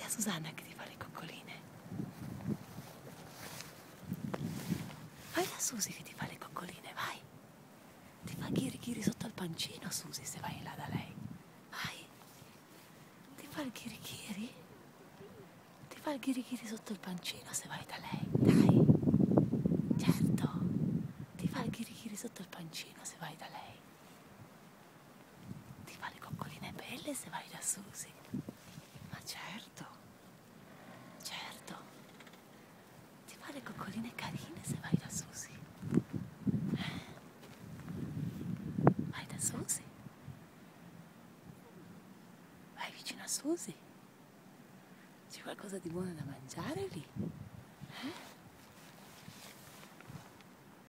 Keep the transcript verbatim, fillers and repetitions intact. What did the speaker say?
a Susanna che ti fa le coccoline. Vai da Susi che ti fa le coccoline, vai. Ti fa ghiri ghiri sotto il pancino, Susi, se vai là da lei. Vai. Ti fa il ghiri ghiri. Ti fa il ghiri ghiri sotto il pancino se vai da lei. Dai. Certo. Ti fa il ghiri ghiri sotto il pancino se vai da lei. Ti fa le coccoline belle se vai da Susi. Ma certo. Certo. Ti fa le coccoline carine se vai da Susi. Eh? Vai da Susi. Vai vicino a Susi. C'è qualcosa di buono da mangiare lì? Eh?